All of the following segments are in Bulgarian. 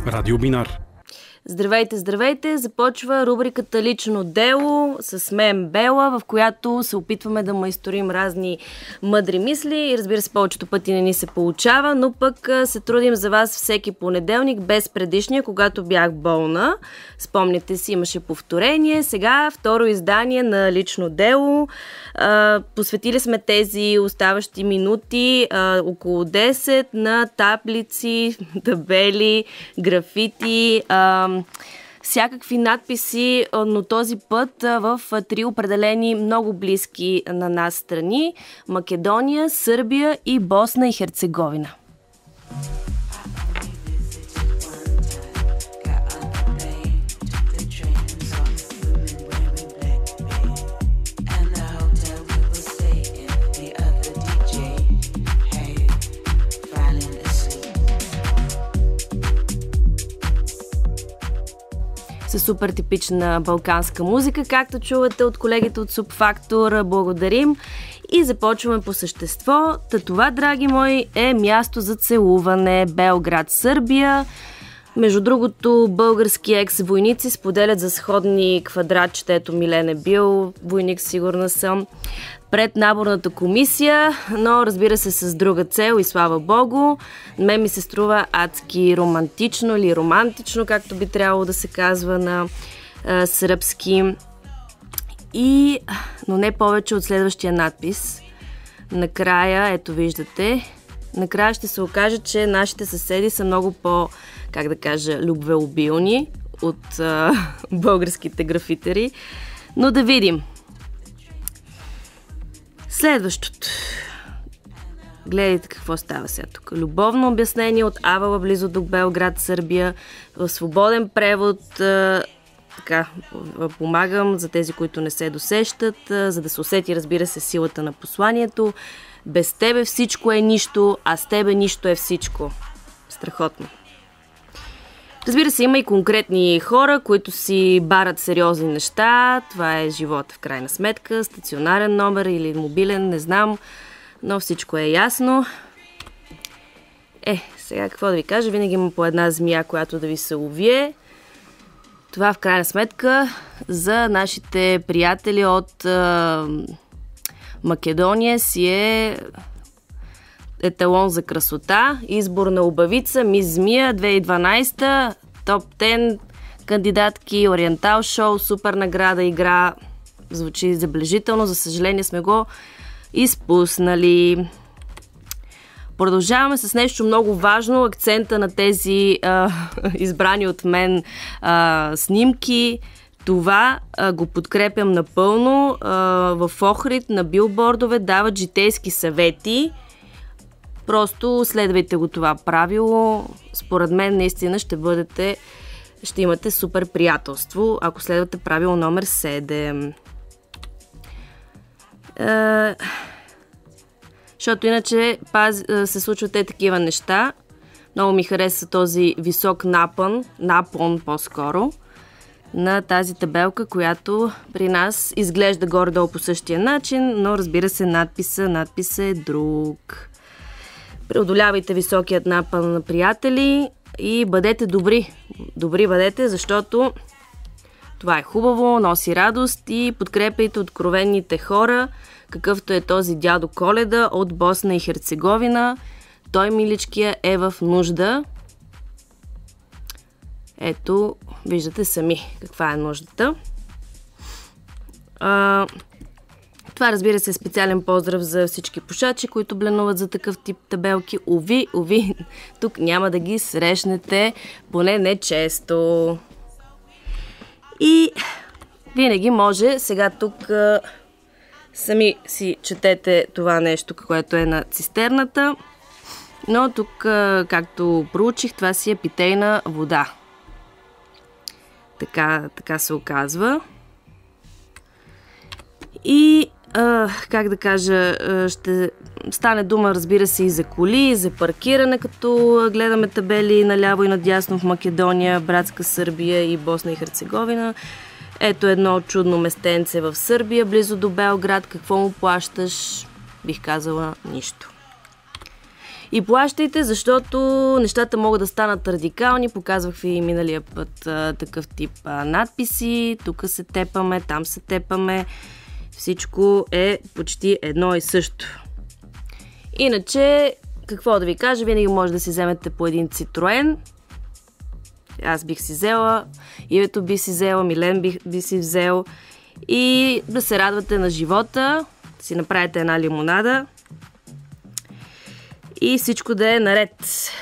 Радио Бинар. Здравейте, здравейте! Започва рубриката Лично дело с мен Бела, в която се опитваме да майсторим разни мъдри мисли и разбира се, повечето пъти не ни се получава, но пък се трудим за вас всеки понеделник, без предишния, когато бях болна. Спомняте си, имаше повторение. Сега второ издание на Лично дело. Посветили сме тези оставащи минути, около 10, на таблици, табели, графити, всякакви надписи, но този път в три определени много близки на нас страни: Македония, Сърбия и Босна и Херцеговина. С супер типична балканска музика, както чувате от колегите от Субфактор. Благодарим и започваме по същество. Това, драги мои, е място за целуване. Белград, Сърбия. Между другото, български екс-войници споделят за сходни квадратчета. Ето, Милен е бил войник, сигурна съм, пред наборната комисия, но разбира се с друга цел и слава Богу. Мен ми се струва адски романтично или романтично, както би трябвало да се казва на сръбски. Но не повече от следващия надпис. Накрая, ето виждате, накрая ще се окаже, че нашите съседи са много любвеобилни от българските графитери. Но да видим. Следващото. Гледайте какво става сега тук. Любовно обяснение от Авала, близо до Белград, Сърбия. В свободен превод помагам за тези, които не се досещат, за да се усети, разбира се, силата на посланието. Без тебе всичко е нищо, а с тебе нищо е всичко. Страхотно. Разбира се, има и конкретни хора, които си барат сериозни неща. Това е живота в крайна сметка. Стационарен номер или мобилен, не знам. Но всичко е ясно. Сега какво да ви кажа? Винаги има по една змия, която да ви се увие. Това в крайна сметка за нашите приятели от Македония си е еталон за красота. Избор на обавица, Мис Змия 2012, топ 10 кандидатки, Ориентал шоу, супер награда, игра. Звучи забележително, за съжаление сме го изпуснали. Продължаваме с нещо много важно, акцента на тези избрани от мен снимки. Това го подкрепям напълно. В Охрид на билбордове дават житейски съвети. Просто следвайте го това правило. Според мен наистина ще имате супер приятелство, ако следвате правило номер 7. Защото иначе се случват такива неща. Много ми хареса този висок напон по-скоро, на тази табелка, която при нас изглежда горе-долу по същия начин, но разбира се, надписът е друг. Преодолявайте високият напън на приятели и бъдете добри. Добри бъдете, защото това е хубаво, носи радост, и подкрепяйте откровените хора, какъвто е този дядо Коледа от Босна и Херцеговина. Той, миличкия, е в нужда. Ето, виждате сами каква е нуждата. Това, разбира се, е специален поздрав за всички пушачи, които бленуват за такъв тип табелки. Уви, тук няма да ги срещнете, поне не често. И винаги може, сега тук сами си четете това нещо, което е на цистерната, но тук, както проучих, това си е питейна вода. Така се оказва. И ще стане дума, разбира се, и за коли, и за паркиране, като гледаме табели наляво и надясно в Македония, братска Сърбия и Босна и Херцеговина. Ето едно чудно местенце в Сърбия, близо до Белград. Какво му плащаш? Бих казала нищо. И плащайте, защото нещата могат да станат радикални. Показвах ви миналия път такъв тип надписи. Тук се тепаме, там се тепаме. Всичко е почти едно и също. Иначе, какво да ви кажа, винаги може да си вземете по един Citroen. Аз бих си взела, Ивето би си взела, Милен би си взел. И да се радвате на живота, да си направите една лимонада и всичко да е наред.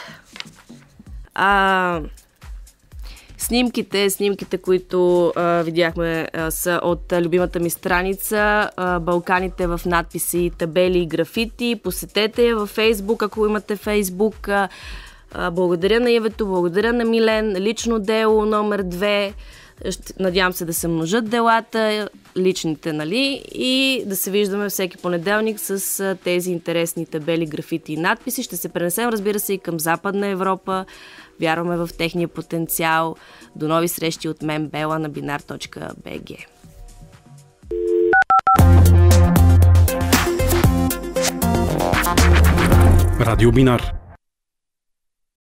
Снимките, които видяхме, са от любимата ми страница Балканите в надписи, табели и графити. Посетете я във Фейсбук, ако имате Фейсбук. Благодаря на Ивето, благодаря на Милен. Лично дело номер 2. Надявам се да се множат делата, личните, нали? И да се виждаме всеки понеделник с тези интересни табели, графити и надписи. Ще се пренесем, разбира се, и към Западна Европа. Вярваме в техния потенциал. До нови срещи от мен, Бела, на binar.bg. Радио Бинар.